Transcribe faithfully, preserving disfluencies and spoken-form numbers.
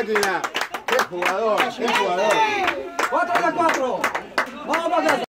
máquina! ¡Qué jugador! ¡Qué jugador! cuatro a cuatro. Vamos para casa.